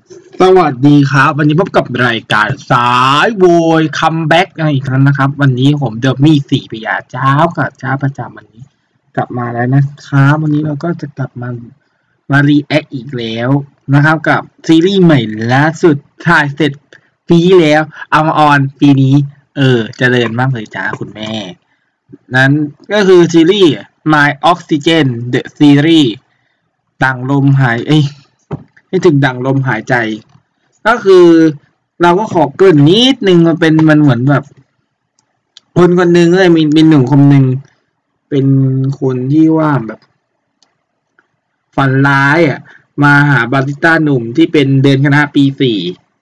สวัสดีครับวันนี้พบกับรายการสายโวยคัมแบ็กอีกครั้งนะครับวันนี้ผมเดอะมี่สี่พยาเจ้ากับเจ้าประจำวันนี้กลับมาแล้วนะครับวันนี้เราก็จะกลับมารีแอคอีกแล้วนะครับกับซีรีส์ใหม่ล่าสุดถ่ายเสร็จปีที่แล้วเอามาออนปีนี้เจริญมากเลยจ้าคุณแม่นั้นก็คือซีรีส์ My Oxygen The Series ดังลมหายให้ถึงดังลมหายใจ ก็คือเราก็ขอเกริ่นนิดนึงมันเหมือนแบบคนคนหนึ่งเลยมีหนุ่มคนหนึ่งเป็นคนที่ว่าแบบฝันร้ายมาหาบาริสต้าหนุ่มที่เป็นเดือนคณะปีสี่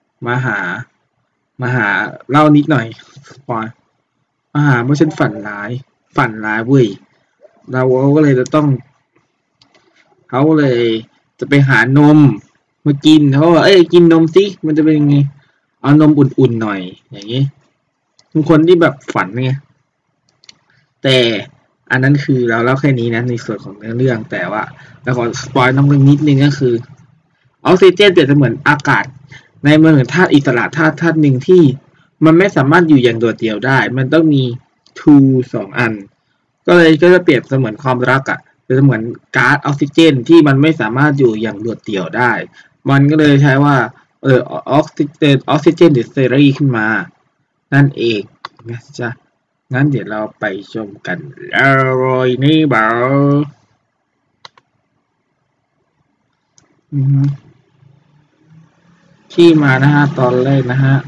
มาหาเล่านิดหน่อยสปอยมาหาว่าฉันฝันร้ายเว้ยเราก็เลยจะต้องเขาเลยจะไปหานมมากินเขาบอกกินนมสิมันจะเป็นยังไงเอานมอุ่นๆหน่อยอย่างนี้บางคนที่แบบฝันไงแต่อันนั้นคือเราเล่าแค่นี้นะในส่วนของเรื่องแต่ว่าเราขอสปอยน้องเรื่องนิดนึงก็คือออกซิเจนเปรียบเสมือนอากาศในเมืองธาตุอิสระธาตุหนึ่งที่มันไม่สามารถอยู่อย่างโดดเดี่ยวได้มันต้องมี two สองอันก็จะเปรียบเสมือนความรักเป็นเหมือนก๊าซออกซิเจนที่มันไม่สามารถอยู่อย่างโดดเดี่ยวได้มันก็เลยใช้ว่าออกซิเจนหรือเซรีขึ้นมานั่นเองนะจ๊ะงั้นเดี๋ยวเราไปชมกันเลยนี่บ่าวที่มานะฮะตอนแรกนะฮะ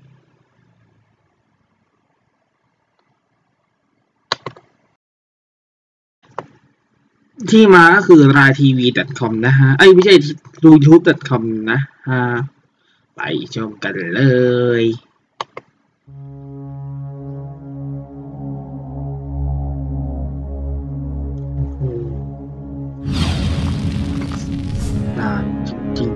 ที่มาก็คือรายทีวี .com นะฮะไม่ใช่ YouTube.com นะฮะไปชมกันเลยนานจริง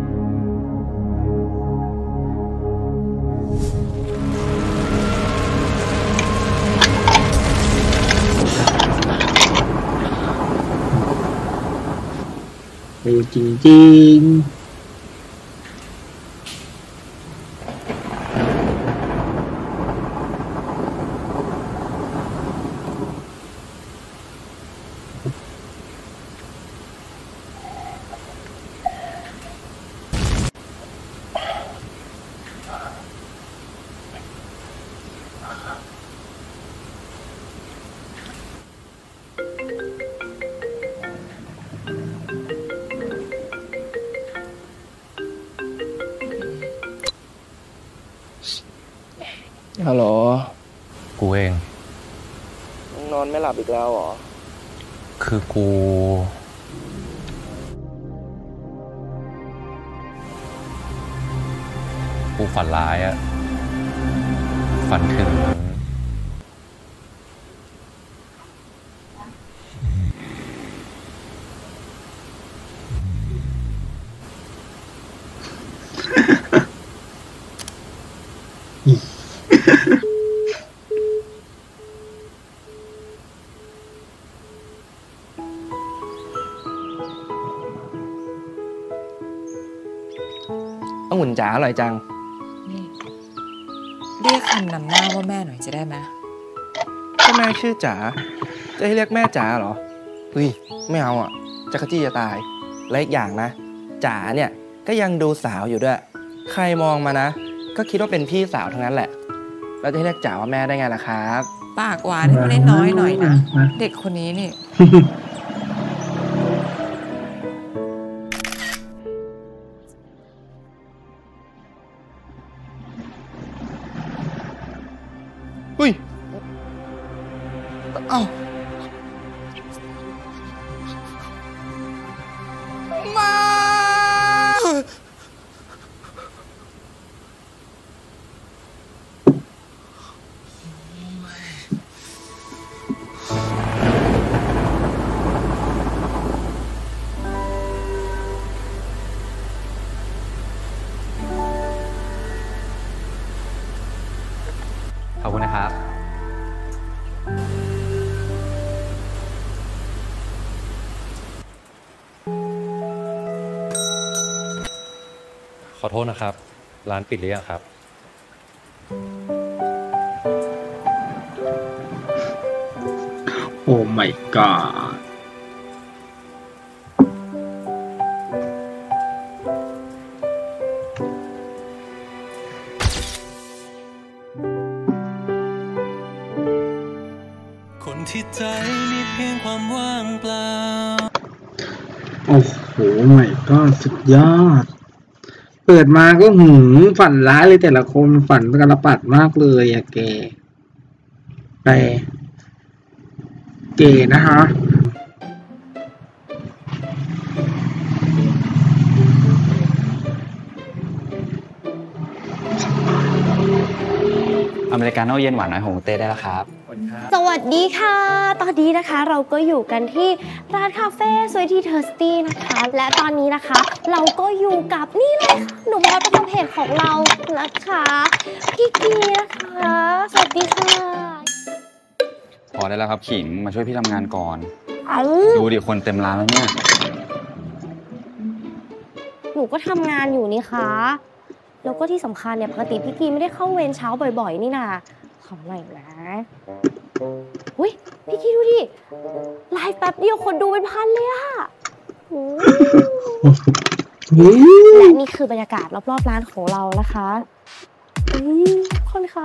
ๆดูจริงๆฮัลโหลกูเองนอนไม่หลับอีกแล้วเหรอคือกูฝันร้ายฝันถึงองุ่นจ๋าอร่อยจังนี่เรียกคำนำหน้าว่าแม่หน่อยจะได้ไหมก็แม่ชื่อจ๋าจะให้เรียกแม่จ๋าเหรอเฮ้ยไม่เอาจะขจี้จะตายและอีกอย่างนะจ๋าเนี่ยก็ยังดูสาวอยู่ด้วยใครมองมานะก็คิดว่าเป็นพี่สาวทั้งนั้นแหละแล้วจะให้เรียกจ๋าว่าแม่ได้ไงล่ะครับปากหวานให้มันได้น้อยหน่อยนะเด็กคนนี้นี่เฮ้ยเอ้ามาขอบคุณนะครับขอโทษนะครับ ร้านปิดหรือยังครับโอ้ my god คนที่ใจมีเพียงความว่างเปล่าโอ้โห my god สุดยอด เปิดมาก็ฝันร้ายเลยแต่ละคนฝันกระปัดมากเลยอะแกแต่เก๋นะคะอเมริกาโน่เย็นหวานน้อยของเต้ได้แล้วครับสวัสดีค่ะ ตอนนี้นะคะเราก็อยู่กันที่ร้านคาเฟ่สวยที่เทอร์สตี้นะคะ และตอนนี้นะคะเราก็อยู่กับนี่เลยค่ะหนุ่มน้อยประจำเพจของเรานะคะพี่กีนะคะสวัสดีค่ะพอได้แล้วครับขิงมาช่วยพี่ทำงานก่อนเอาดูดิคนเต็มร้านแล้วเนี่ยหนูก็ทำงานอยู่นี่คะแล้วก็ที่สำคัญเนี่ยปกติพี่กีไม่ได้เข้าเวรเช้าบ่อยๆนี่นาขอหน่อยนะอุ้ยพี่กีดูดิไลฟ์แป๊บเดียวคนดูเป็นพันเลยอะและนี่คือบรรยากาศรอบๆร้านของเรานะคะคนคะ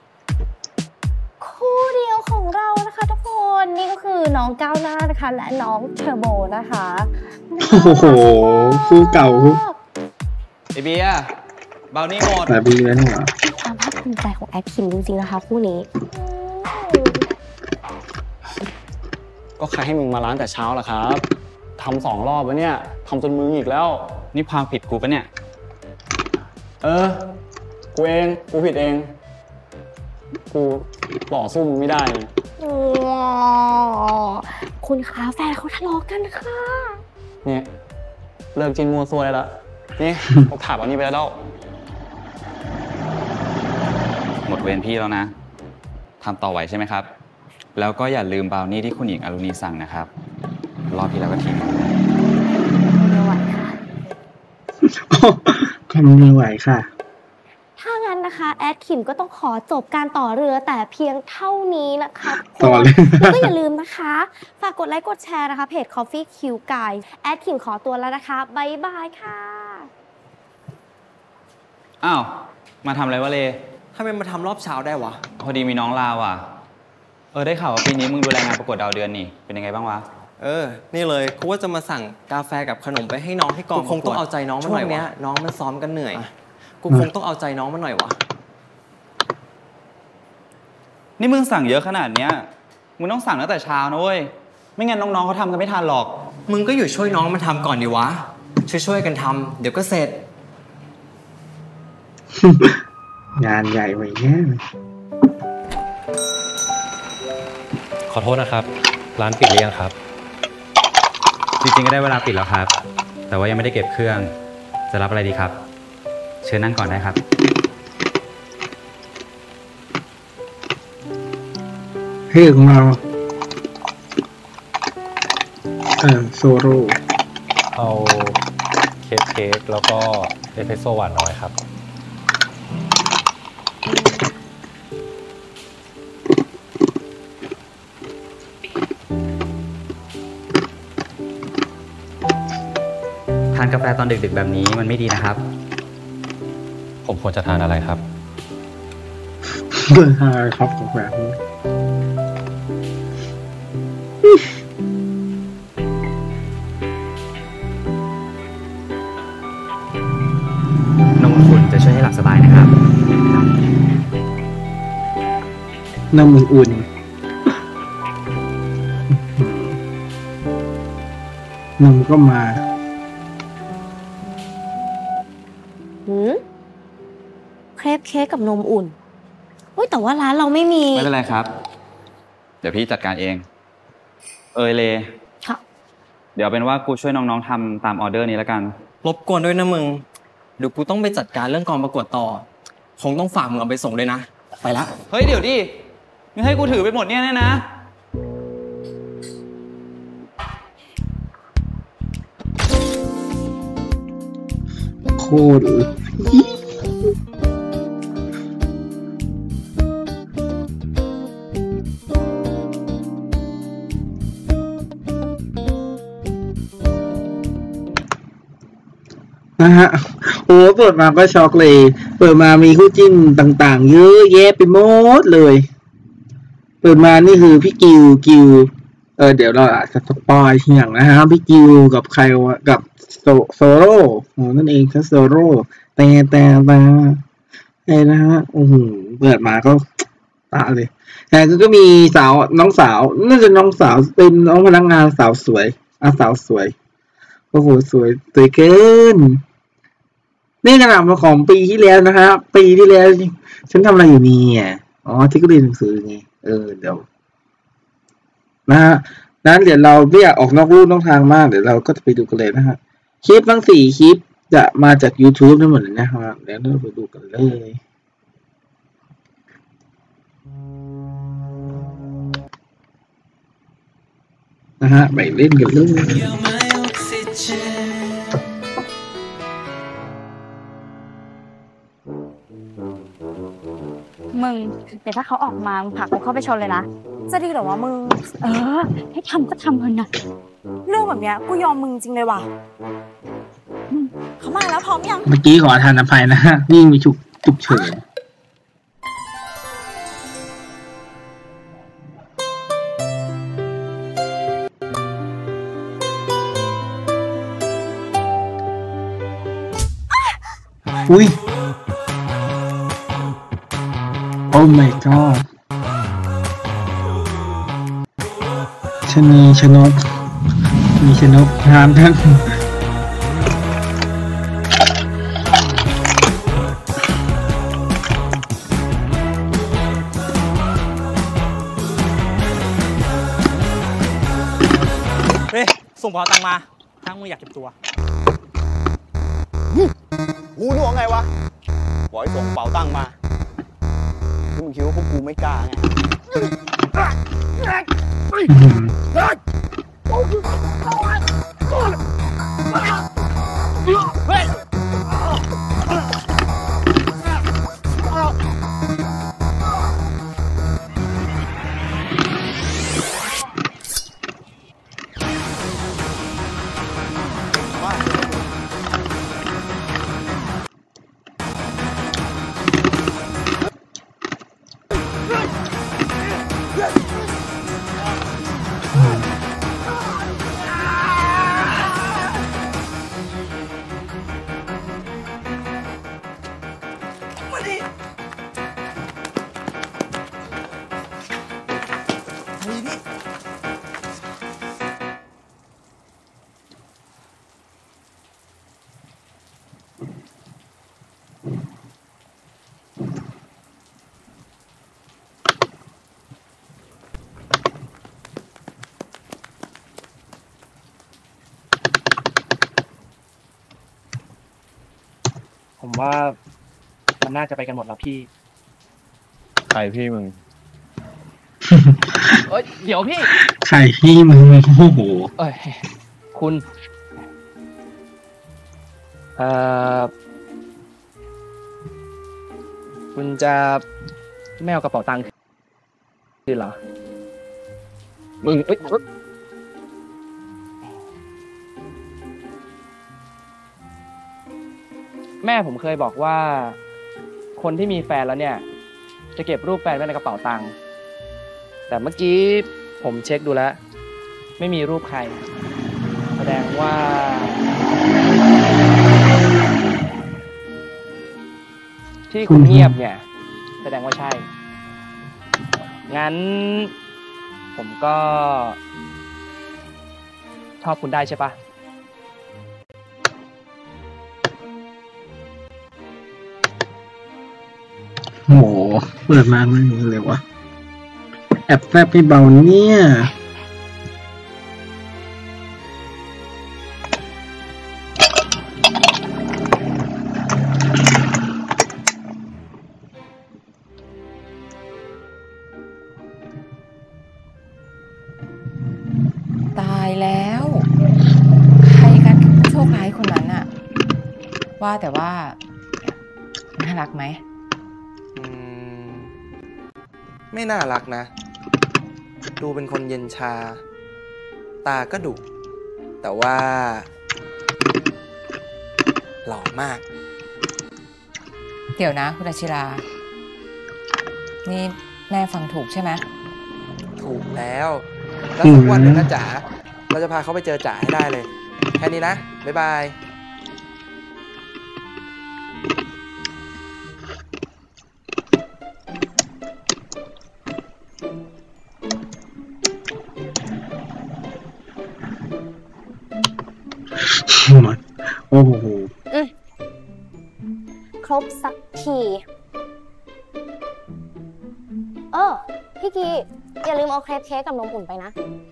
คู่เดียวของเรานะคะทุกคนนี่ก็คือน้องก้าวหน้านะคะและน้องเทอร์โบนะคะโอ้โหคู่เก่าไอเบียร์เบานี่หมดแบบนี้แล้วเนี่ยความภาคภูมิใจของแอดคิมจริงๆนะคะคู่นี้ก็ใครให้มึงมาร้านแต่เช้าล่ะครับทำ2 รอบแล้วเนี่ยทำจนมืออีกแล้วนี่ความผิดกูปะเนี่ยกูผิดเองกูต่อสู้มึงไม่ได้คุณคะแฟนเขาทะเลาะกันค่ะเนี่ยเลิกจินมัวซวยแล้วนี่เขาถามวันนี้ไปแล้วหมดเวรพี่แล้วนะทำต่อไหวใช่ไหมครับแล้วก็อย่าลืมบราวนี่ที่คุณหญิงอรุณีสั่งนะครับรอบที่แล้วก็ทิ้งไม่ไหวค่ะไม่ไหวค่ะถ้างั้นนะคะแอดคิมก็ต้องขอจบการต่อเรือแต่เพียงเท่านี้นะคะต่อเลยแล้วก็อย่าลืมนะคะฝากกดไลค์กดแชร์นะคะเพจ Coffee Q Guy แอดคิมขอตัวแล้วนะคะบ๊ายบายค่ะอ้าวมาทำอะไรวะเลทำไมมาทำรอบเช้าได้วะพอดีมีน้องลาวอ่ะได้ข่าวว่าปีนี้มึงดูแลงานประกวดดาวเดือนนี่เป็นยังไงบ้างวะนี่เลยกูว่าจะมาสั่งกาแฟกับขนมไปให้น้องที่กองคงต้องเอาใจน้องมันหน่อยวะช่วงนี้น้องมันซ้อมกันเหนื่อยกูคงต้องเอาใจน้องมันหน่อยวะนี่มึงสั่งเยอะขนาดเนี้ยมึงต้องสั่งตั้งแต่เช้านะเว้ยไม่งั้นน้องๆเขาทำกันไม่ทันหรอกมึงก็อยู่ช่วยน้องมันทำก่อนดิวะช่วยกันทำเดี๋ยวก็เสร็จงานใหญ่ไว้แน่ขอโทษนะครับร้านปิดหรือยังครับจริงๆก็ได้เวลาปิดแล้วครับแต่ว่ายังไม่ได้เก็บเครื่องจะรับอะไรดีครับเชิญนั่งก่อนได้ครับเฮ้ยของเราโซโร่เอาเค้กแล้วก็เอสเปรสโซ่หวานน้อยครับทานกาแฟตอนดึกๆแบบนี้มันไม่ดีนะครับผมควรจะทานอะไรครับทานอะไรครับกาแฟนมอุ่นๆจะช่วยให้หลับสบายนะครับนมอุ่นนมก็มาเครปเค้กกับนมอุ่นแต่ว่าร้านเราไม่มีไม่เป็นไรครับเดี๋ยวพี่จัดการเองเลค่ะเดี๋ยวเป็นว่ากูช่วยน้องๆทำตามออเดอร์นี้แล้วกันรบกวนด้วยนะมึงเดี๋ยวกูต้องไปจัดการเรื่องกองประกวดต่อคงต้องฝากมึงเอาไปส่งด้วยนะไปละเฮ้ยเดี๋ยวดิมึงให้กูถือไปหมดเนี่ยนะคโคตรนะฮะโอ้เปิดมาก็ช็อกเลยเปิดมามีคู่จิ้นต่างๆเยอะแยะไปหมดเลยเปิดมานี่คือพี่กิวเดี๋ยวเราอาจจะสปอยทีหลังนะฮะพี่กิวกับใครวะกับโซโร่นั่นเองครับโซโร่แต่ไอ้นะฮะโอ้โหเปิดมาก็ตาเลยแต่ก็มีน้องสาวน่าจะน้องสาวเป็นน้องพนักงานสาวสวยสาวสวยโอ้โหสวยเกินนี่ขนาดมาของปีที่แล้วนะครับปีที่แล้วฉันทำอะไรอยู่นี่อ๋อที่ก็เรียนหนังสือไงเดี๋ยวนะฮะนั้นเดี๋ยวเราไม่อยากออกนอกลู่นอกทางมากเดี๋ยวเราก็จะไปดูกันเลยนะฮะคลิปทั้ง4 คลิปจะมาจาก YouTube ทั้งหมดเลยนะครับเดี๋ยวเราไปดูกันเลยนะฮะไปเล่นกันเลยมึงเดี๋ยวถ้าเขาออกมามึงผลักกูเข้าไปชนเลยนะจะดีเหรอวะมึงให้ทำก็ทำเถอะนะเรื่องแบบเนี้ยกูยอมมึงจริงเลยว่ะเขามาแล้วพร้อมยังเมื่อกี้ขอทานอภัยนะฮะวิ่งไปฉุกเฉินอุ้ยโอ้ my god ชนกทานท่านส่งเป๋าตังมาทั้งมึงอยากเก็บตัวหูหนวกไงวะบอกให้ส่งเป๋าตังมาที่มึงคิดว่าพวกกูไม่กล้าไงผมว่ามันน่าจะไปกันหมดแล้วพี่ใครพี่มึงเดี๋ยวพี่ใครพี่มึงโอ้โหคุณคุณจะไม่เอากระเป๋าตังค์คืนเหรอมึงแม่ผมเคยบอกว่าคนที่มีแฟนแล้วเนี่ยจะเก็บรูปแฟนไว้ในกระเป๋าตังค์แต่เมื่อกี้ผมเช็คดูแล้วไม่มีรูปใครแสดงว่าที่คุณเงียบเนี่ยแสดงว่าใช่งั้นผมก็ชอบคุณได้ใช่ปะโหเปิดมาไม่รู้เลยวะแอบแฟบให้เบาเนี่ยตายแล้วใครกันโชคร้ายคนนั้นอะวว่าแต่ว่าน่ารักไหมไม่น่ารักนะ ดูเป็นคนเย็นชา ตาก็ดุแต่ว่าหล่อมากเดี๋ยวนะคุณอาชิรา นี่แม่ฟังถูกใช่ไหมถูกแล้ว แล้วสักวันหนึ่งนะจ๋าเราจะพาเขาไปเจอจ๋าให้ได้เลย แค่นี้นะ บ๊ายบายโอ้โหครบสักทีพี่กีอย่าลืมเอาเครปเค้กกับนมอุ่นไปนะ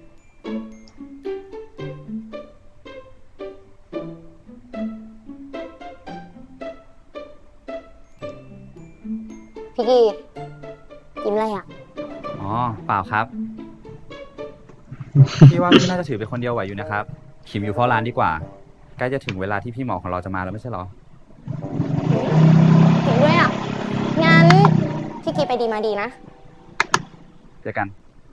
พี่กียิ้มอะไรอ่ะอ๋อ เปล่าครับ พี่ว่าพี่น่าจะถือเป็นคนเดียวไหวอยู่นะครับ ขิมอยู่เฝ้าร้านดีกว่า ใกล้จะถึงเวลาที่พี่หมอของเราจะมาแล้วไม่ใช่หรอเห็นด้วยอ่ะ งั้นพี่กีไปดีมาดีนะเจอกัน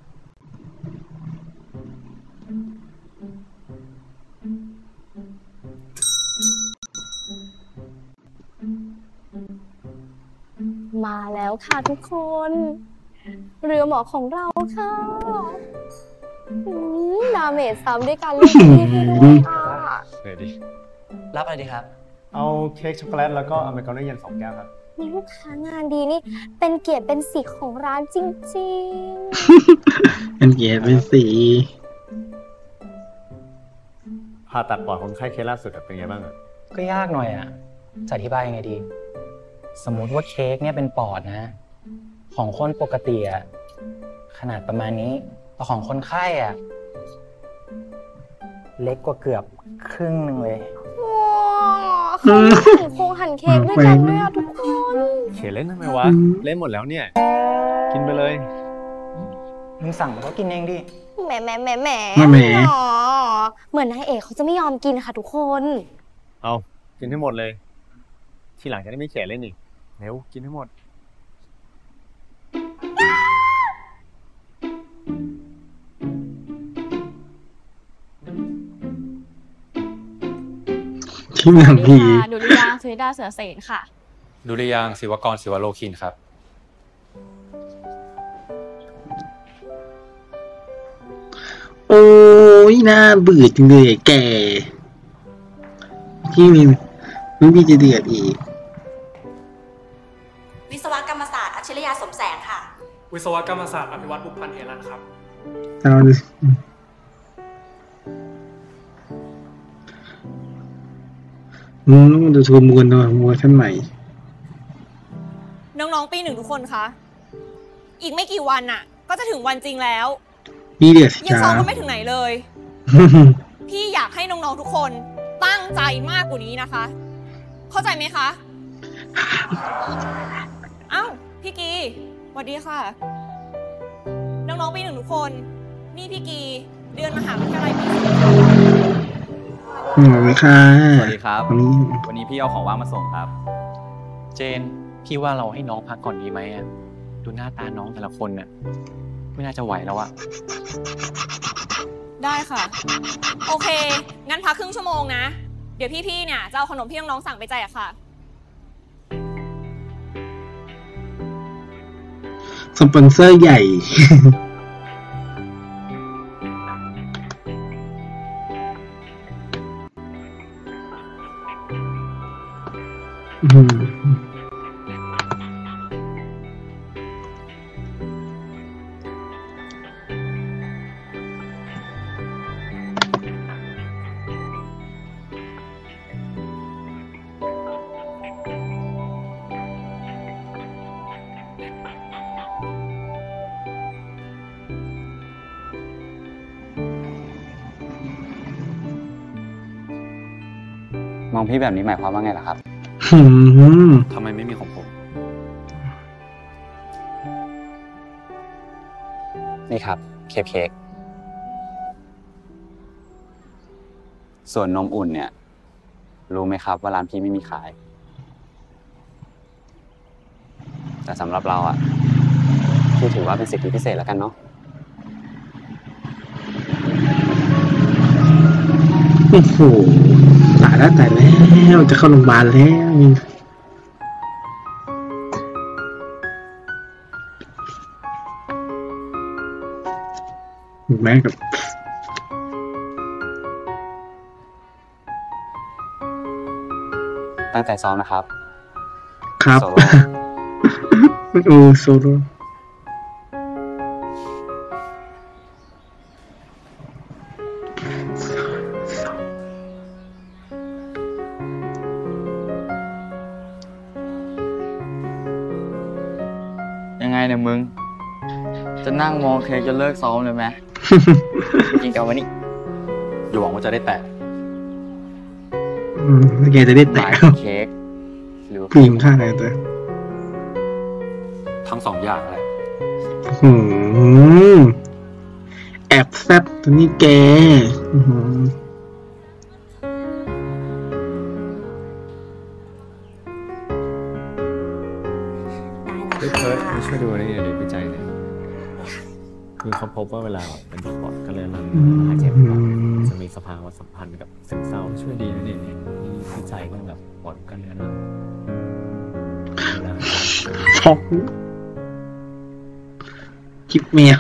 มาแล้วค่ะทุกคน เรือหมอของเราค่ะดาเมจซ้ำด้วยการเล่นที่ให้ด้วยค่ะเดี๋ยวดิรับอะไรดีครับเอาเค้กช็อกโกแลตแล้วก็อเมริกาโน่เย็น2 แก้วครับมีลูกค้างานดีนี่เป็นเกียรติเป็นสีของร้านจริงเป็นเกียรติเป็นสีผ่าตัดปอดคนไข้เคสล่าสุดเป็นไงบ้างอะก็ยากหน่อยอ่ะจะอธิบายยังไงดี สมมุติว่าเค้กเนี่ยเป็นปอดนะ ของคนปกติอ่ะขนาดประมาณนี้แต่ของคนไข้อ่ะเล็กกว่าเกือบครึ่งหนึ่งเลยๆว้าวเขาหั่นโครงหั่นเค้กด้วยกันด้วยอ่ะทุกคนเขเล่นทำไมวะ เล่นหมดแล้วเนี่ย กินไปเลยมึงสั่งก็กินเองดิแหมอ๋อเหมือนนายเอกเขาจะไม่ยอมกินค่ะทุกคนเอากินให้หมดเลย ทีหลังจะได้ไม่เขเล่นอีก เร็ว กินให้หมดที่หนังผีดุริยางค์สุริดาเสือเสนค่ะดุริยางค์ศิวกรศิวโลคินครับโอ้ยน่าเบื่อจังเลยแกที่มีจะเดือดอีกวิศวกรรมศาสตร์อัจฉริยะสมแสงค่ะวิศวกรรมศาสตร์อภิวัตรบุพพันธ์เฮรันครับเอาดิต้องดูทัวร์มวลหน่อยมวลท่านใหม่น้องๆปี 1ทุกคนคะอีกไม่กี่วันน่ะ ก็จะถึงวันจริงแล้วนี่เดือดยังจ้าซ้อมกันไม่ถึงไหนเลย พี่อยากให้น้องๆทุกคนตั้งใจมากกว่านี้นะคะ เข้าใจไหมคะ อ้าวพี่กีสวัสดีค่ะ น้องๆปี 1ทุกคนนี่พี่กีเดือนมหาวิทยาลัยปีหมดไหมค่ะสวัสดีครับ วันนี้พี่เอาของว่างมาส่งครับเจน พี่ว่าเราให้น้องพักก่อนดีไหมอะดูหน้าตาน้องแต่ละคนน่ะไม่น่าจะไหวแล้วอะได้ค่ะ โอเค งั้นพักครึ่งชั่วโมงนะ เดี๋ยวพี่ๆเนี่ยจะเอาขนมที่น้องๆสั่งไปแจกค่ะสปอนเซอร์ใหญ่มองพี่แบบนี้หมายความว่าไงล่ะครับทำไมไม่มีของผมนี่ครับเค้กส่วนนมอุ่นเนี่ยรู้ไหมครับว่าร้านพี่ไม่มีขาย แต่สำหรับเราอ่ะพี่ถือว่าเป็นสิทธิพิเศษแล้วกันเนาะโอ้โหตายแล้วจะเข้าโรงพยาบาลแล้วแม่กับตั้งใจซ้อมนะครับครับโซโล่โอ้โซโล่ยังไงเนี่ยมึง จะนั่งมองเค้กจนเลิกซ้อมเลยไหม จริงๆกับวันนี้อย่าหวังว่าจะได้แตะแล้วแกจะได้แตะเค้กหรือผู้หญิงข้างไหนตัวทั้งสองอย่างเลยแอบแซบตัวนี้แกเพิร์ดมาช่วยดูนี่เดี๋ยววิจัยหน่อยคือเขาพบว่าเวลาเป็นเด็กปอดก็เลยมันเจ็บปอดจะมีสภาวะสัมพันธ์กับซึมเศร้าช่วยดีนะนี่วิจัยเรื่องแบบปอดกันเนื้อช็อกคลิปเมีย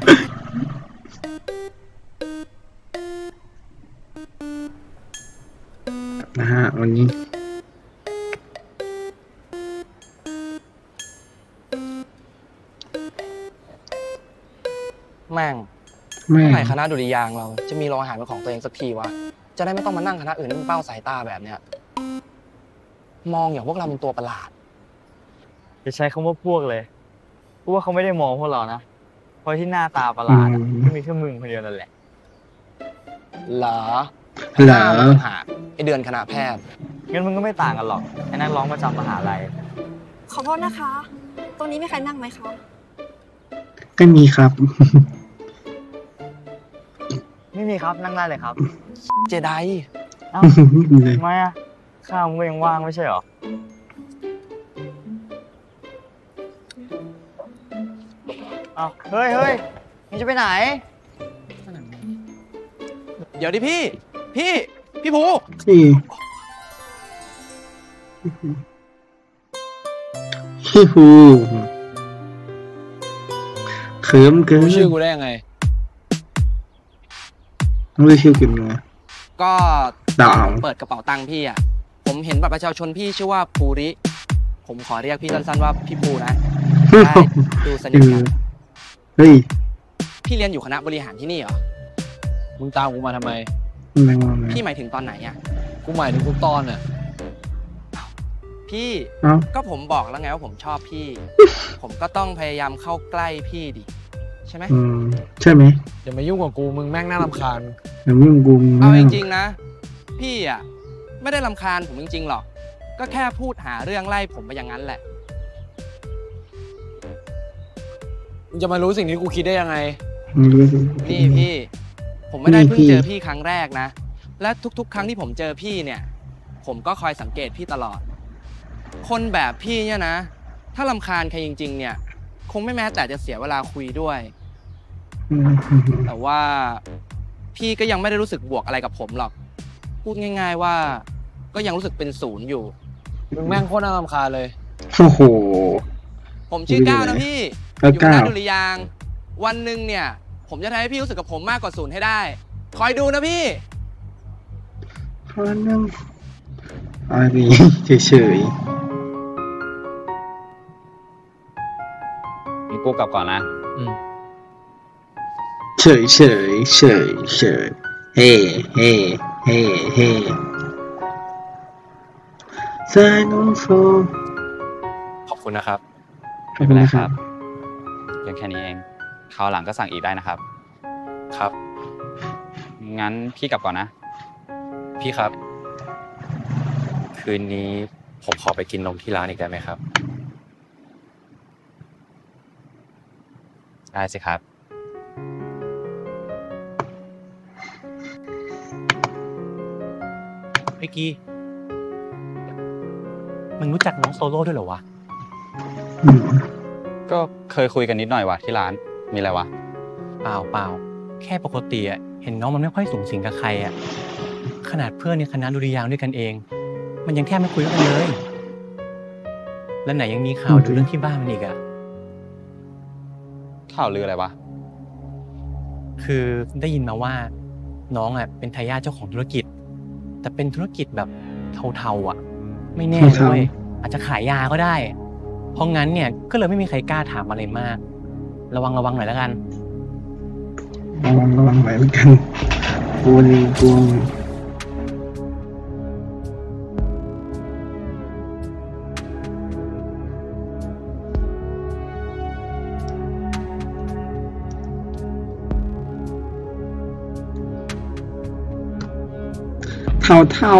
นะฮะวันนี้แม่งเมื่อไหร่คณะดุริยางค์เราจะมีโรงอาหารเป็นของตัวเองสักทีวะจะได้ไม่ต้องมานั่งคณะอื่นที่มันเป้าสายตาแบบเนี้ยมองอย่างพวกเราเป็นตัวประหลาดจะใช้คำว่าพวกเลยเพราะว่าเขาไม่ได้มองพวกเรานะเพราะที่หน้าตาประหลาดก็มีแค่มึงคนเดียวนั่นแหละเหรอ หาไอเดือนคณะแพทย์งั้นมึงก็ไม่ต่างกันหรอกไอ้นักร้องประจำมหาลัยขอโทษนะคะ ตรงนี้มีใครนั่งไหมคะก็มีครับไม่มีครับนั่งได้เลยครับเจไดเอ้าทำไมอ่ะข้าวมึงก็ยังว่างไม่ใช่หรอเอ้าเฮ้ยมึงจะไปไหนเดี๋ยวดิพี่ภูพี่ภูเขิมเกินชื่อกูได้ยังไงไม่ได้ชื่อกินไงก็ดาวเปิดกระเป๋าตังค์พี่อ่ะผมเห็นบัตรประชาชนพี่ชื่อว่าภูริผมขอเรียกพี่สั้นๆว่าพี่ภูนะได้ดูสนิทกันเฮ้ยพี่เรียนอยู่คณะบริหารที่นี่เหรอมึงตามกูมาทำไมพี่หมายถึงตอนไหนอ่ะกูหมายถึงทุกตอนน่ะพี่ก็ผมบอกแล้วไงว่าผมชอบพี่ ผมก็ต้องพยายามเข้าใกล้พี่ดิใช่ไหมใช่ไหมอย่ามายุ่งกับกูมึงแม่งน่ารำคาญอย่ามายุ่งกูเอาจริงๆนะพี่อ่ะไม่ได้รำคาญผมจริงๆหรอกก็แค่พูดหาเรื่องไล่ผมไปอย่างนั้นแหละมึงจะมารู้สิ่งที่กูคิดได้ยังไงนี่พี่ผมไม่ได้เพิ่งเจอพี่ครั้งแรกนะและทุกๆครั้งที่ผมเจอพี่เนี่ยผมก็คอยสังเกตพี่ตลอดคนแบบพี่เนี่ยนะถ้ารำคาญใครจริงๆเนี่ยคงไม่แม้แต่จะเสียเวลาคุยด้วยแต่ว่าพี่ก็ยังไม่ได้รู้สึกบวกอะไรกับผมหรอกพูดง่ายๆว่าก็ยังรู้สึกเป็นศูนย์อยู่มึงแม่งโคตรน่ารำคาญเลยโอ้โหผมชื่อก้าวนะพี่อยู่คณะดุริยางค์วันหนึ่งเนี่ยผมจะทำให้พี่รู้สึกกับผมมากกว่าศูนย์ให้ได้คอยดูนะพี่อะไรเฉยงั้นกูกลับก่อนนะเฉยเฮ้แซงน้องโฟขอบคุณนะครับไม่เป็นไรครับเพียงแค่นี้เองคราวหลังก็สั่งอีกได้นะครับครับงั้นพี่กลับก่อนนะพี่ครับ คืนนี้ผมขอไปกินนมที่ร้านอีกได้ไหมครับได้สิครับไอ้กี้มึงรู้จักน้องโซโล่ด้วยเหรอวะก็เคยคุยกันนิดหน่อยวะที่ร้านมีอะไรวะเปล่าแค่ปกติอะเห็นน้องมันไม่ค่อยสูงสิงกับใครอะขนาดเพื่อนในคณะดุริยางค์ด้วยกันเอง มันยังแทบไม่คุยกันเลยและไหนยังมีข่าวเรื่องที่บ้านมันอีกอะข่าวลืออะไรวะคือได้ยินมาว่าน้องอะเป็นทายาทเจ้าของธุรกิจแต่เป็นธุรกิจแบบเทาๆอะไม่แน่ด้วยอาจจะขายยาก็ได้เพราะงั้นเนี่ยก็เลยไม่มีใครกล้าถามอะไรมากระวังหน่อยแล้วกันระวังหน่อยแล้วกันกลัวนี่กลัวเทา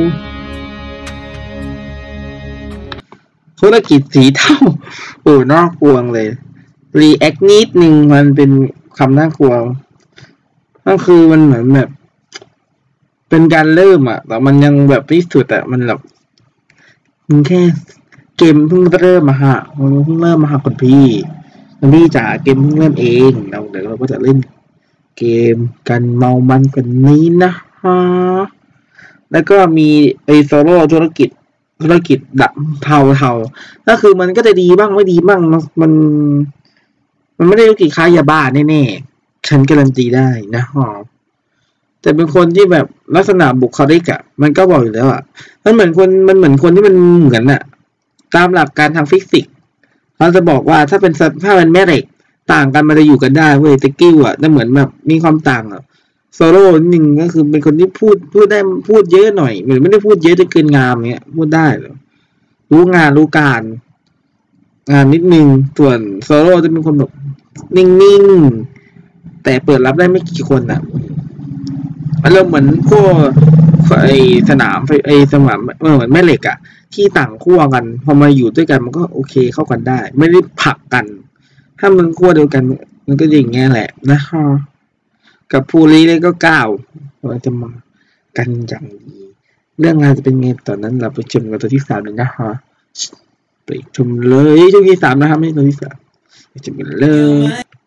ธุรกิจสีเทาโอ้น่ากลัวเลยรีแอคนิดนึงมันเป็นคำน่ากลัวก็คือมันเหมือนแบบเป็นการเริ่มอ่ะแต่มันยังแบบไม่สุดอ่ะมันแบบมันแค่เกมเพิ่งเริ่มมาฮะมันเพิ่งเริ่มมาฮะคุณพี่จ๋าเกมเพิ่งเริ่มเองเดี๋ยวเราก็จะเล่นเกมกันเมามันกันนี้นะฮะแล้วก็มีไอโซโล่ธุรกิจดับเทาก็คือมันก็จะดีบ้างไม่ดีบ้างมันไม่ได้ธุรกิจค้ายาบ้าแน่ๆฉันการันตีได้นะฮะแต่เป็นคนที่แบบลักษณะบุคลิกอะมันก็บอกอยู่แล้วอะมันเหมือนคนที่มันเหมือนอะตามหลักการทางฟิสิกส์เราจะบอกว่าถ้าเป็นแม่เหล็กต่างกันมันจะอยู่กันได้เว้ยแต่กิ้วอะแต่เหมือนแบบมีความต่างอะโซโล่หนึ่งก็คือเป็นคนที่พูดได้พูดเยอะหน่อยเหมือนไม่ได้พูดเยอะจนเกินงามเงี้ยพูดได้รู้งานรู้การงานนิดนึงส่วนโซโล่จะเป็นคนแบบนิ่งๆแต่เปิดรับได้ไม่กี่คนอ่ะเราเหมือนพวกสนามเหมือนแม่เหล็กอ่ะที่ต่างขั้วกันพอมาอยู่ด้วยกันมันก็โอเคเข้ากันได้ไม่ได้ผลักกันถ้ามันขั้วเดียวกันมันก็อย่างเงี้ยแหละนะฮะกับภูริเลยก็ก้าวเราจะมากันอย่างดีเรื่องงานจะเป็นไงตอนนั้นเราไปชมกันตัวที่3เลยนะฮะไปชมเลยตัวที่3นะครับไม่ใช่ตัวที่3ไปชมกันเลย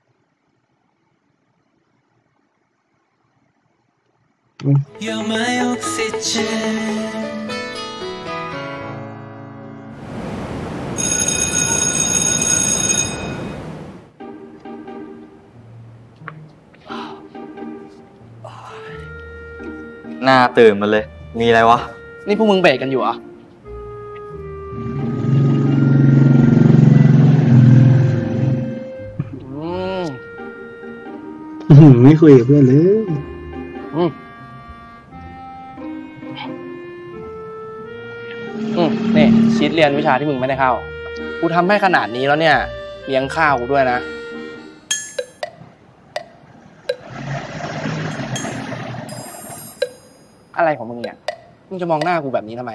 You're my oxygen หน้าตื่นมาเลย มีอะไรวะนี่พวกมึงเบรกกันอยู่เหรอไม่คุยกับเพื่อนเลยนี่ชีทเรียนวิชาที่มึงไม่ได้เข้ากูทำให้ขนาดนี้แล้วเนี่ยเลี้ยงข้าวกูด้วยนะอะไรของมึงเนี่ยมึงจะมองหน้ากูแบบนี้ทำไม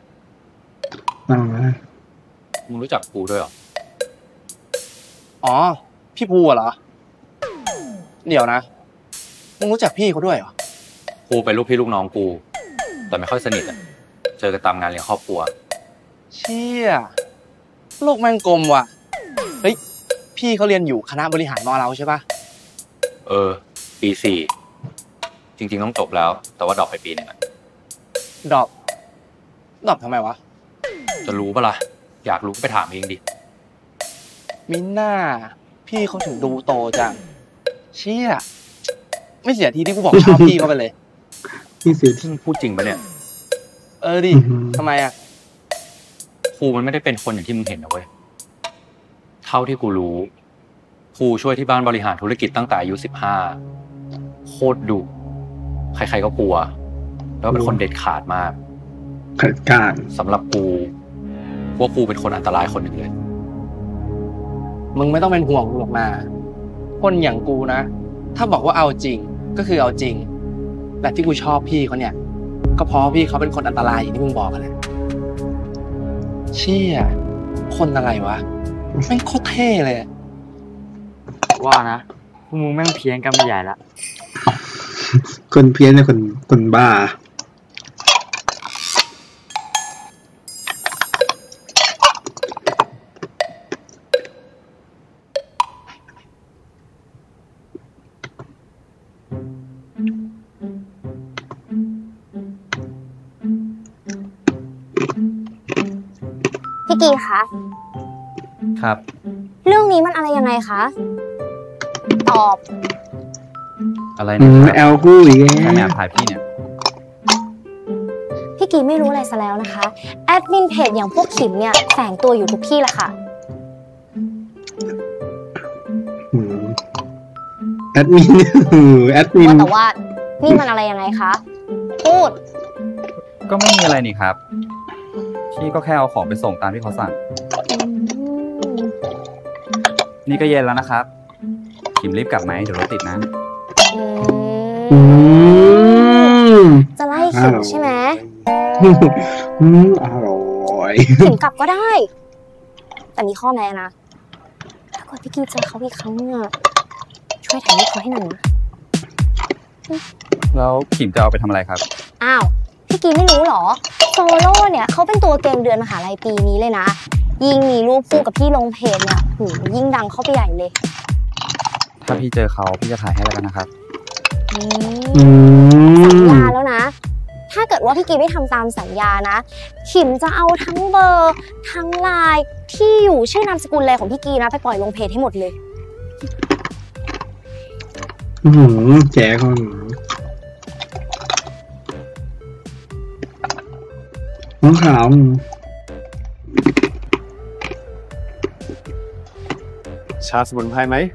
มึงรู้จักกูด้วยเหรออ๋อพี่ภูเหรอเดี๋ยวนะมึงรู้จักพี่เขาด้วยเหรอกูเป็นลูกพี่ลูกน้องกูแต่ไม่ค่อยสนิทอ่ะเจอกันตามงานเลี้ยงครอบครัวเชี่ยโลกแม่งกลมว่ะเฮ้ยพี่เขาเรียนอยู่คณะบริหารมอเราใช่ปะปี4จริงๆต้องจบแล้วแต่ว่าดรอปไปปีนึงดรอปทำไมวะจะรู้ปะล่ะอยากรู้ก็ไปถามเองดิมิน่าพี่เขาถึงดูโตจังเชี่ยไม่เสียทีที่กูบอกชอบพี่เขาไปเลยพี่เสียที่พูดจริงปะเนี่ยดิทำไมอ่ะครูมันไม่ได้เป็นคนอย่างที่มึงเห็นนะเว้ยเท่าที่กูรู้ครูช่วยที่บ้านบริหารธุรกิจตั้งแต่อายุ15โคตรดุใครๆก็กลัวแล้วเป็นคนเด็ดขาดมากขัดการสำหรับกูว่ากูเป็นคนอันตรายคนหนึ่งเลยมึงไม่ต้องเป็นห่วงกูหรอกนะคนอย่างกูนะถ้าบอกว่าเอาจริงก็คือเอาจริงแต่ที่กูชอบพี่เขาเนี่ยก็เพราะพี่เขาเป็นคนอันตรายอย่างที่มึงบอกกันแหละเชี่ยคนอะไรวะแม่งโคตรเท่เลยว่านะพวกมึงแม่งเพี้ยนกันมาใหญ่ละคนเพี้ยนเนี่ยคนบ้าพี่กีคะครับเรื่องนี้มันอะไรยังไงคะ ตอบอะไรเนี่ยแอลกู้อีกใครแล้มาว แอบถ่ายพี่เนี่ยพี่กีไม่รู้อะไรซะแล้วนะคะแอดมินเพจอย่างพวกขิมเนี่ยแฝงตัวอยู่ทุกที่แหละค่ะแอดมินแอดมินแต่ว่านี่มันอะไรยังไงคะพูดก็ไม่มีอะไรนี่ครับ พี่ก็แค่เอาของไปส่งตามที่เขาสั่ง นี่ก็เย็นแล้วนะครับขิมรีบกลับไหมเดี๋ยวรถติดนะจะไล่ขิมใช่ไหมอร่อยขิมกลับก็ได้ แต่มีข้อแม้นะถ้าเกิดพี่กีเจอเขาอีกครั้งเนี่ยช่วยถ่ายรูปเขาให้หน่อยนะแล้วขิมจะเอาไปทำอะไรครับอ้าวพี่กีไม่รู้หรอโซโล่เนี่ยเขาเป็นตัวเกมเดือนมหาลัยปีนี้เลยนะยิ่งมีรูปคู่กับพี่ลงเพจเนี่ยยิ่งดังเข้าไปใหญ่เลยถ้าพี่เจอเขาพี่จะถ่ายให้แล้วกันนะครับสัญญาแล้วนะ ถ้าเกิดว่าพี่กีไม่ทำตามสัญญานะขิมจะเอาทั้งเบอร์ทั้งไลน์ที่อยู่ชื่อนามสกุลเลยของพี่กีนะไปปล่อยลงเพจให้หมดเลยแจ๋ของน้องขาวชาสมุนไพรไหม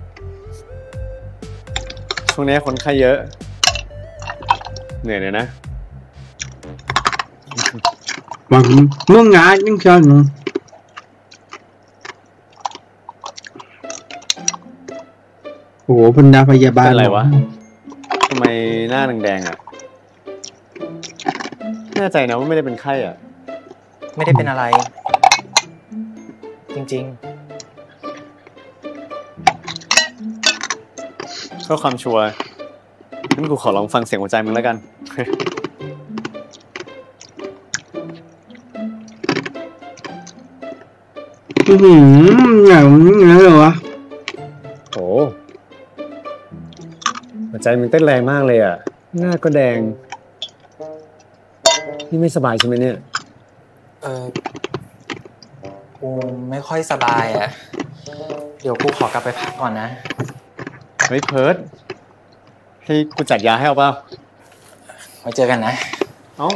ช่วงนี้คนไข้เยอะเหนื่อยเลยนะบางเมื่องานยังเชิญโอ้โหบรรดาพยาบาลเป็นอะไรวะทำไมหน้าแดงๆอ่ะแน่ใจนะว่าไม่ได้เป็นไข้อ่ะไม่ได้เป็นอะไร จริงเพื่อความชัวร์งั้นกูขอลองฟังเสียงหัวใจมึงแล้วกันอย่างนี้เลยวะโอ้หัวใจมึงเต้นแรงมากเลยอ่ะหน้าก็แดงนี่ไม่สบายใช่ไหมเนี่ยกูไม่ค่อยสบายอ่ะ เดี๋ยวกูขอกลับไปพักก่อนนะเฮ้ยเพิร์ดให้กูจัดยาให้เอาเปล่าไว้เจอกันนะเอ้า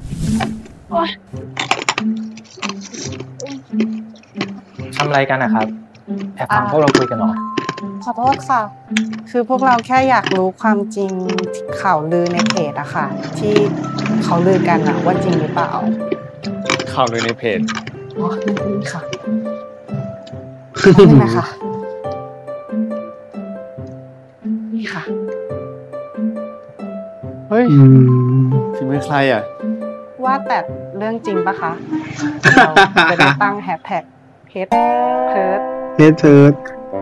ทำอะไรกันนะครับ แอบฟังพวกเราคุยกันหรอขอโทษค่ะ คือพวกเราแค่อยากรู้ความจริงข่าวลือในเพจอะค่ะ ที่เขาลือกันอะว่าจริงหรือเปล่าข่าวเลยในเพจอ๋อนี่ค่ะนี่นะคะนี่ค่ะเฮ้ยฝีมือใครอ่ะว่าแต่เรื่องจริงปะคะเราจะได้ตั้งแฮชแท็กเพจเพิร์ดเพจเพิร์ด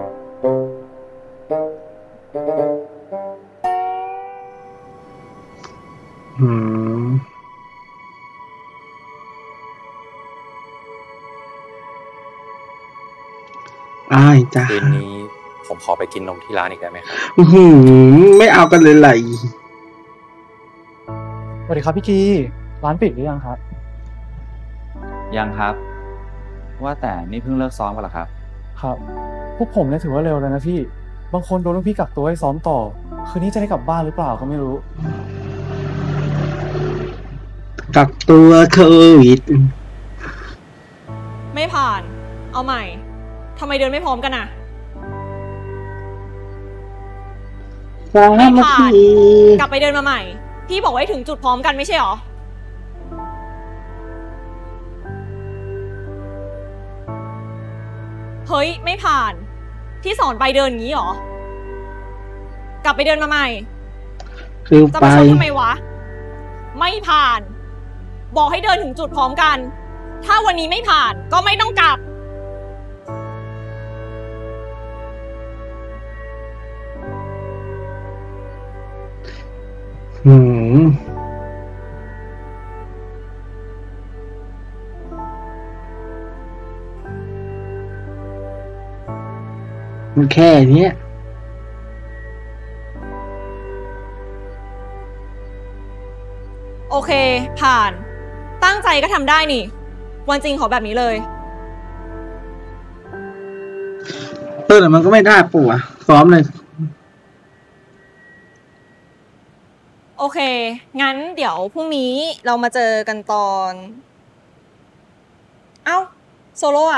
อ้ายจ้าคืนนี้ผมขอไปกินนมที่ร้านอีกได้ไหมครับไม่เอากันเลยไหลสวัสดีครับพี่กีร้านปิดหรือยังครับยังครับ ว่าแต่นี่เพิ่งเลิกซ้อมกันเหรอครับครับพวกผมเนี่ยถือว่าเร็วแล้วนะพี่บางคนโดนลูกพี่กักตัวให้ซ้อมต่อคืนนี้จะได้กลับบ้านหรือเปล่าก็ไม่รู้กักตัวโควิดไม่ผ่าน เอาใหม่ทำไมเดินไม่พร้อมกันอะไม่ผ่านกลับไปเดินมาใหม่พี่บอกว่าให้ถึงจุดพร้อมกันไม่ใช่หรอเฮ้ยไม่ผ่านที่สอนไปเดินอย่างนี้หรอกลับไปเดินมาใหม่คือจะไปมาชนทำไมวะไม่ผ่านบอกให้เดินถึงจุดพร้อมกันถ้าวันนี้ไม่ผ่านก็ไม่ต้องกลับมันแค่เนี้ยโอเคผ่านตั้งใจก็ทำได้นี่วันจริงขอแบบนี้เลยแต่มันก็ไม่ได้ปู่อะซ้อมเลยโอเค งั้นเดี๋ยวพรุ่งนี้เรามาเจอกันตอน เอ้า โซโล่อะ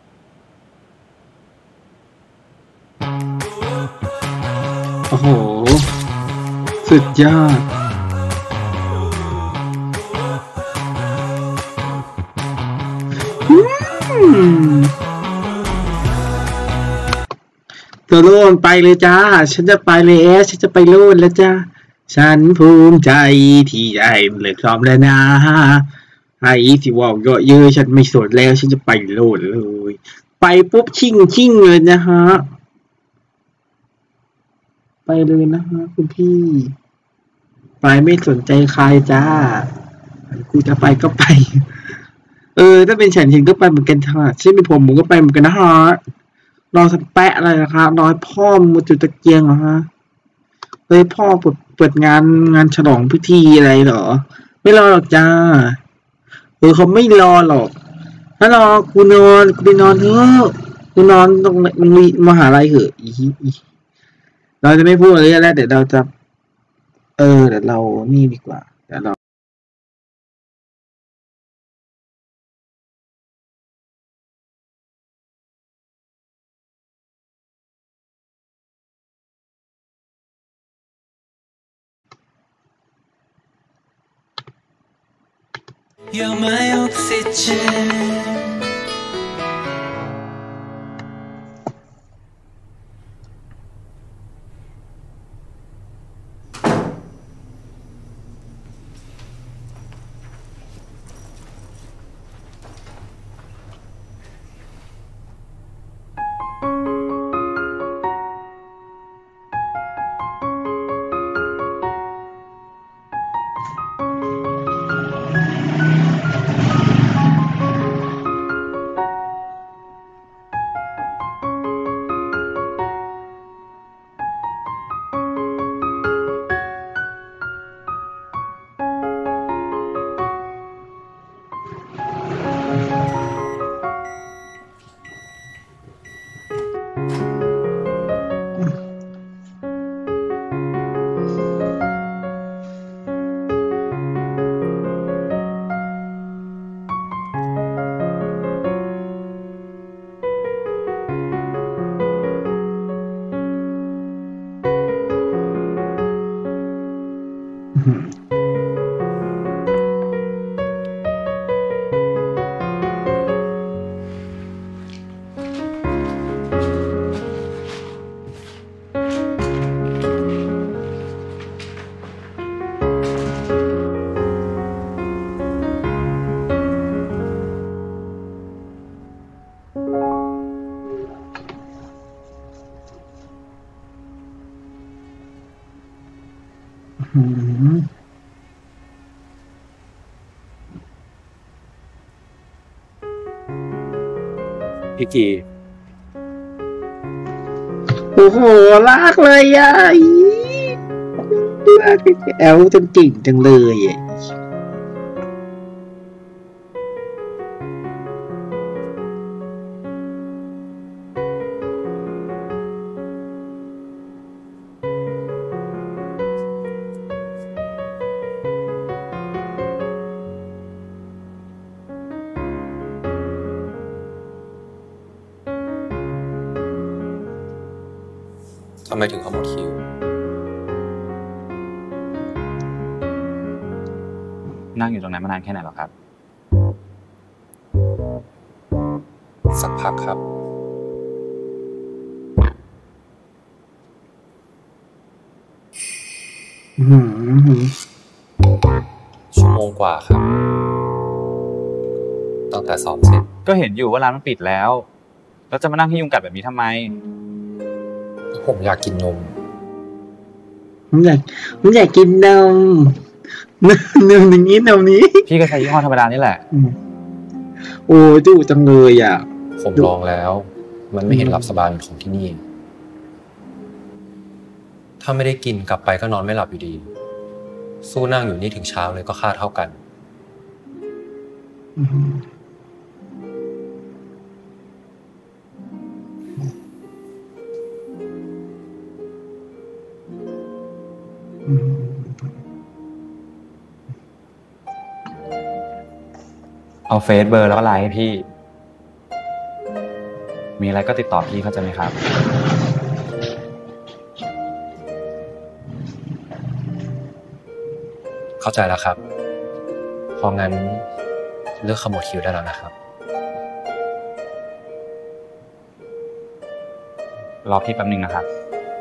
โอ้โห สุดยอดตัวโล่นไปเลยจ้า ฉันจะไปเลยฉันจะไปโล่นแล้วจ้า ฉันภูมิใจที่ได้เลิกซ้อมแล้วนะไอ้ที่ว่าเยอะเยอะฉันไม่สนแล้วฉันจะไปโล่นเลย ไปปุ๊บชิ่งเลยนะฮะ ไปเลยนะฮะคุณพี่ ไปไม่สนใจใครจ้ากูจะไปก็ไป ถ้าเป็นฉันก็ไปเหมือนกันค่ะใช่เป็นผมก็ไปเหมือนกันนะฮะรอสักแปะอะไรนะครับรอพ่อมุดจุดตะเกียงเหรอฮะเลยพ่อเปิดงานฉลองพิธีอะไรเหรอไม่รอหรอกจ้าเขาไม่รอหรอกถ้ารอกูนอนกูไปนอนเถอะกูนอนตรงมหาลัยเหอะเราจะไม่พูดอะไรแล้วเดี๋ยวเราจะเดี๋ยวเรานี่ดีกว่าเดี๋ยวเรา You're my oxygen พี่กีโอ้โหลากเลยอ่ะลากแอลจนเก่งจังเลยอ่ะทำไมถึงขโมยคิวนั่งอยู่ตรงนั้นมานานแค่ไหนแล้วครับสักพักครับชั่วโมงกว่าครับตั้งแต่ซ้อมเสร็จก็เห็นอยู่ว่าร้านมันปิดแล้วจะมานั่งให้ยุงกัดแบบนี้ทำไมผมอยากกินนมผมอยากกินนมอย่างนี้นมนี้พี่ก็ใช้ยี่ห้อธรรมดานี่แหละโอ้จู้จังเลยอ่ะผมลองแล้วมันไม่เห็นหลับสบายเหมือนของที่นี่ถ้าไม่ได้กินกลับไปก็นอนไม่หลับอยู่ดีสู้นั่งอยู่นี่ถึงเช้าเลยก็ค่าเท่ากันเอาเฟซเบอร์แล้วก็ไลน์ให้พี่ มีอะไรก็ติดต่อพี่เข้าใจไหมครับ เข้าใจแล้วครับเพราะงั้นเลือกขมวดคิวได้แล้วนะครับ รอพี่แป๊บนึงนะครับ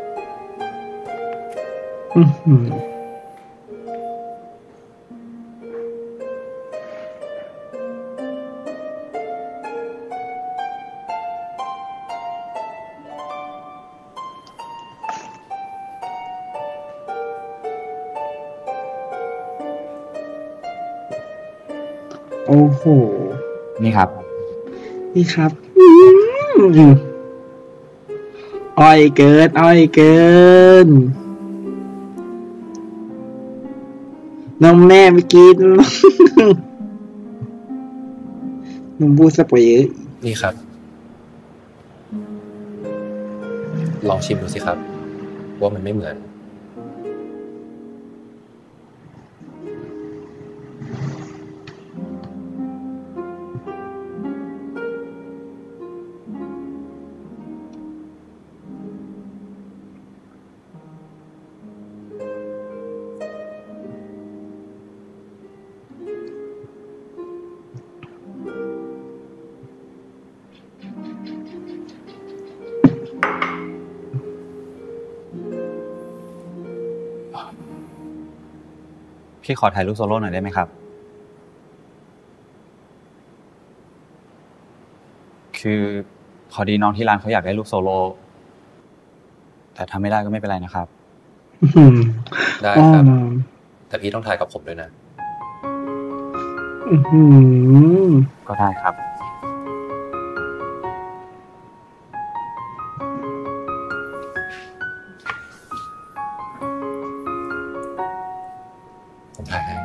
โอ้โหนี่ครับนี่ครับอ้อยเกินอ้อยเกินน้องแม่ไม่กินนมบูสปอยเยอะนี่ครับ ลองชิมดูสิครับ ว่ามันไม่เหมือน พี่ขอถ่ายรูปโซโล่หน่อยได้ไหมครับ คือพอดีน้องที่ร้านเขาอยากได้รูปโซโล่แต่ทำไม่ได้ก็ไม่เป็นไรนะครับ ได้ครับ แต่พี่ต้องถ่ายกับผมด้วยนะ ก็ได้ครับ ผมถ่ายให้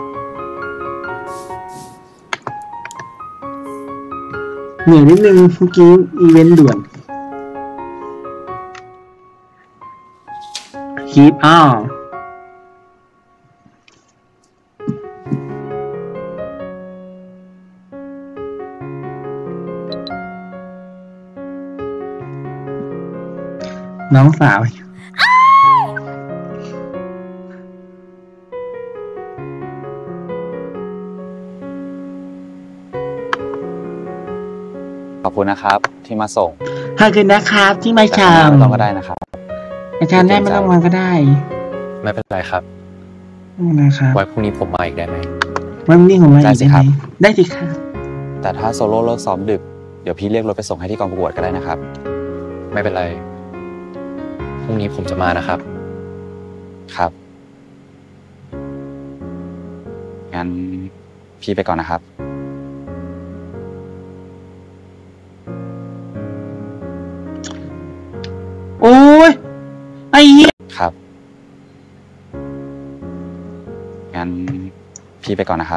เหนื่อยนิดนึงเมื่อกี้อีเวนต์ด่วนคีปน้องสาวขอบคุณนะครับที่มาส่งขอบคุณนะครับที่มาชมไม่ต้องก็ได้นะครับอาจารย์ได้ไม่ต้องมาก็ได้ไม่เป็นไรครับนะครับไว้พรุ่งนี้ผมมาอีกได้ไหมวันนี้ผมมาได้สิครับได้สิครับแต่ถ้าโซโล่เลิกซ้อมดึก เดี๋ยวพี่เรียกรถไปส่งให้ที่กองประกวดก็ได้นะครับ ไม่เป็นไร พรุ่งนี้ผมจะมานะครับ ครับ งั้นพี่ไปก่อนนะครับโอ้ยไอ้เหี้ยครับ งั้นพี่ไปก่อนนะครับ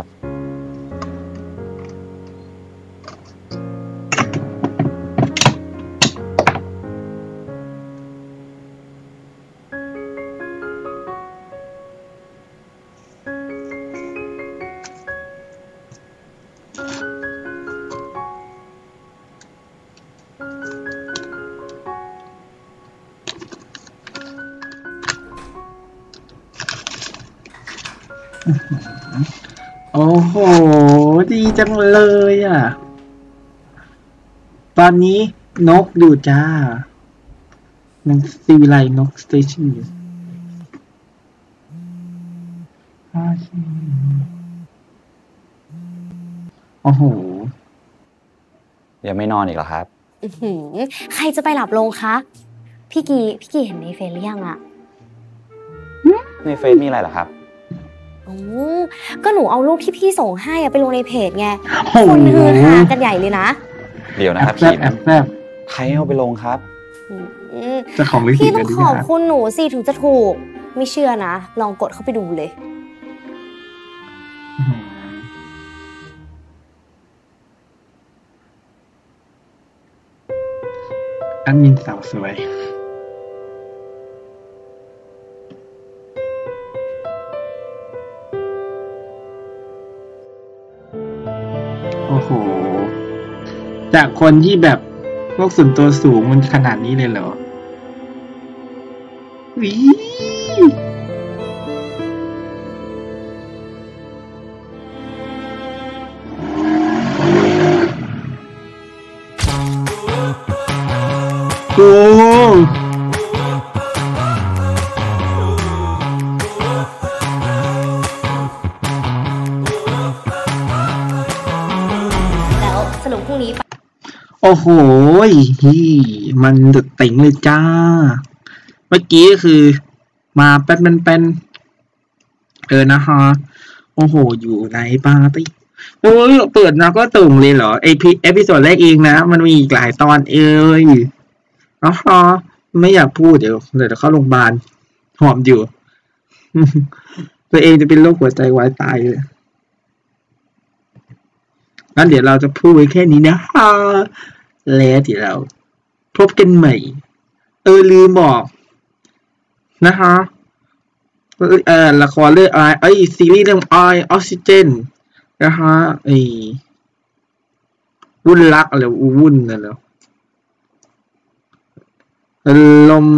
โอ้โหดีจังเลยอ่ะตอนนี้นกอยู่จ้านังซีวิไลนกสเตชันอยู่โอ้โหยังไม่นอนอีกเหรอครับใครจะไปหลับลงคะพี่กีเห็นในเฟซหรือยังอะในเฟซมีอะไรเหรอครับก็หนูเอารูปที่พี่ส่งให้ไปลงในเพจไงคนฮือฮากันใหญ่เลยนะเดี๋ยวนะครับพี่ใครเอาไปลงครับจะของลิขิตพี่ต้องขอบคุณหนูสิถึงจะถูกไม่เชื่อนะลองกดเข้าไปดูเลยอันมินสาวสวยจากคนที่แบบพวกส่วนตัวสูงมันขนาดนี้เลยเหรอวิโอ้แล้วสรุปพรุ่งนี้ไปโอ้โหมันเดือดติ๋งเลยจ้า เมื่อกี้คือมาแป๊ดมันเป็นนะฮะโอ้โหอยู่ในปาร์ตี้โอ้ยเปิดนะก็ตุ่งเลยเหรอเอพิโซดแรกเองนะมันมีอีกหลายตอนนะฮะไม่อยากพูดเดี๋ยวเข้าโรงพยาบาลหอมอยู่ ตัวเองจะเป็นโรคหัวใจวายตายเลยงั้นเดี๋ยวเราจะพูดไว้แค่นี้นะฮะแล้วเดี๋ยวเราพบกันใหม่ลืมบอกนะฮะละครเรื่องซีรีส์เรื่องออกซิเจนนะฮะวุ่นรักอะไรวุ่นอะไรลม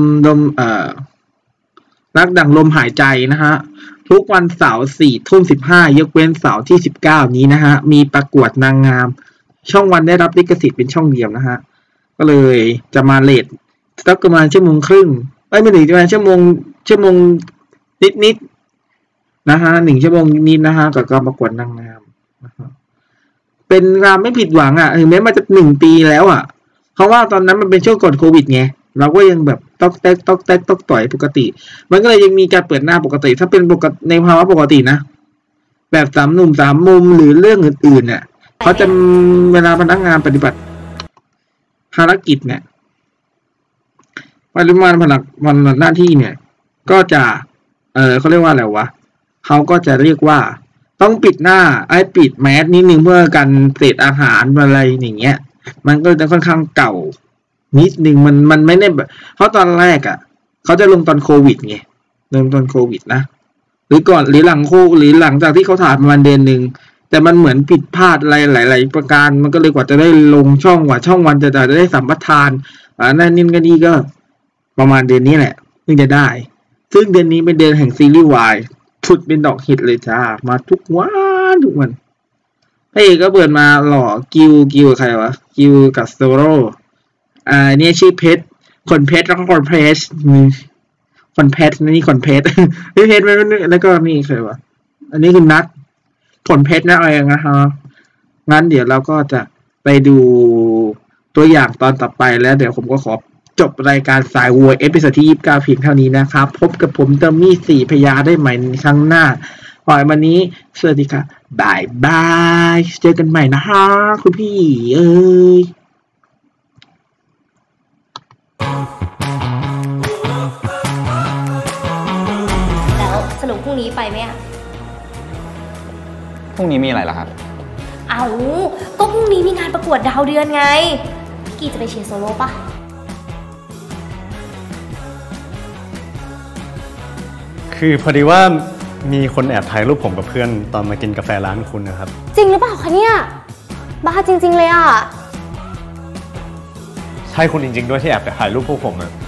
รักดั่งลมหายใจนะฮะทุกวันเสาร์4:15ยกเว้นเสาร์ที่19นี้นะฮะมีประกวดนางงามช่องวันได้รับลิขสิทธิ์เป็นช่องเดียวนะฮะก็เลยจะมาเลทสักประมาณชั่วโมงครึ่งไม่ถึงประมาณชั่วโมงนิดนะฮะ1 ชั่วโมงนิดนะฮะกับการประกวดนางงามนะฮะเป็นงานไม่ผิดหวังถึงแม้มันจะ1 ปีแล้วเพราะว่าตอนนั้นมันเป็นช่วงก่อนโควิดไงเราก็ยังแบบต๊อกแต๊กต่อยปกติมันก็เลยยังมีการเปิดหน้าปกติถ้าเป็นปกติในภาวะปกตินะแบบ3 หนุ่ม3 มุมหรือเรื่องอื่นๆเนี่ยเขาจะเวลาพนักงานปฏิบัติภารกิจเนี่ยปริมาณวันหน้าที่เนี่ยก็จะเขาเรียกว่าอะไรวะเขาก็จะเรียกว่าต้องปิดหน้าปิดแมสนิดนึงเพื่อกันเศษอาหารอะไรอย่างเงี้ยมันก็จะค่อนข้างเก่านิดนึงมันไม่ได้แบบเพราะตอนแรกเขาจะลงตอนโควิดไงลงตอนโควิดนะหรือก่อนหรือหลังจากที่เขาถ่ายประมาณเดือนนึงแต่มันเหมือนผิดพลาดอะไรหลายๆประการมันก็เลยกว่าจะได้ลงช่องวันจะได้สัมปทานนั่นนี่ก็นี่ก็ประมาณเดือนนี้แหละถึงจะได้ซึ่งเดือนนี้เป็นเดือนแห่งซีรีส์วายชุดเป็นดอกฮิตเลยจ้ามาทุกวันพระเอกก็เปิดมาหล่อกิวใครวะกิวกับโซโร่เนี่ยชื่อเพชรคนเพชรแล้วก็คนเพชรนี่คนเพชรเพชรแล้วก็นี่ใครวะอันนี้คือนัดผลเพชรนะอะไรนะฮะงั้นเดี๋ยวเราก็จะไปดูตัวอย่างตอนต่อไปแล้วเดี๋ยวผมก็ขอจบรายการสายวัวเอพิโซดที่29เพียงเท่านี้นะครับพบกับผมเติมมี่4พยาได้ใหม่ในครั้งหน้าวันนี้สวัสดีค่ะบายเจอกันใหม่นะฮะคุณพี่แล้วสรุปพรุ่งนี้ไปไหมพรุ่งนี้มีอะไรล่ะครับก็พรุ่งนี้มีงานประกวดดาวเดือนไงพี่กีจะไปเชียร์โซโล่ปะคือพอดีว่ามีคนแอบถ่ายรูปผมกับเพื่อนตอนมากินกาแฟร้านคุณนะครับจริงหรือเปล่าคะเนี่ยบ้าจริงๆเลยใช่คุณจริงๆด้วยที่แอบถ่ายรูปพวกผม